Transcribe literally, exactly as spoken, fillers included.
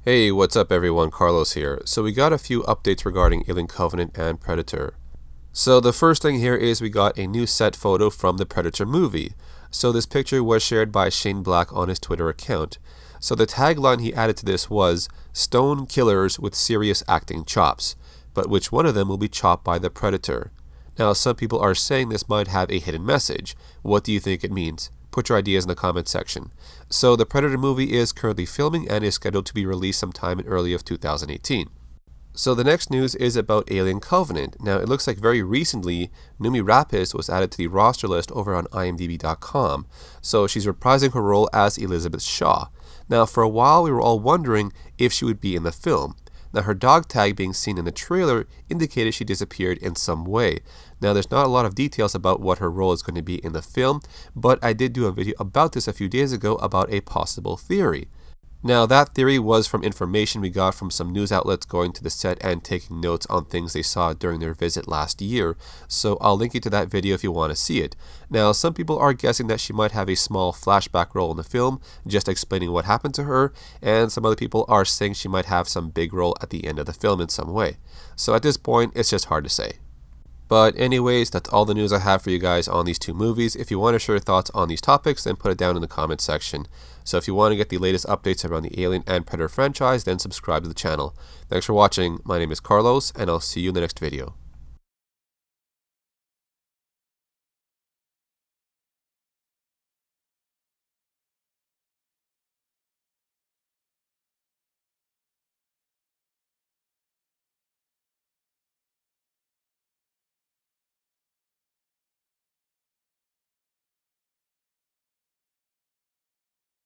Hey, what's up everyone, Carlos here. So we got a few updates regarding Alien Covenant and Predator. So the first thing here is we got a new set photo from the Predator movie. So this picture was shared by Shane Black on his Twitter account. So the tagline he added to this was, "Stone killers with serious acting chops, but which one of them will be chopped by the Predator?" Now some people are saying this might have a hidden message. What do you think it means? Put your ideas in the comment section. So the Predator movie is currently filming and is scheduled to be released sometime in early of two thousand eighteen. So the next news is about Alien Covenant. Now it looks like very recently Noomi Rapace was added to the roster list over on I M D B dot com. So she's reprising her role as Elizabeth Shaw. Now for a while we were all wondering if she would be in the film. Now her dog tag being seen in the trailer indicated she disappeared in some way. Now there's not a lot of details about what her role is going to be in the film, but I did do a video about this a few days ago about a possible theory. Now that theory was from information we got from some news outlets going to the set and taking notes on things they saw during their visit last year, so I'll link you to that video if you want to see it. Now some people are guessing that she might have a small flashback role in the film, just explaining what happened to her, and some other people are saying she might have some big role at the end of the film in some way. So at this point, it's just hard to say. But anyways, that's all the news I have for you guys on these two movies. If you want to share your thoughts on these topics, then put it down in the comment section. So if you want to get the latest updates around the Alien and Predator franchise, then subscribe to the channel. Thanks for watching. My name is Carlos, and I'll see you in the next video.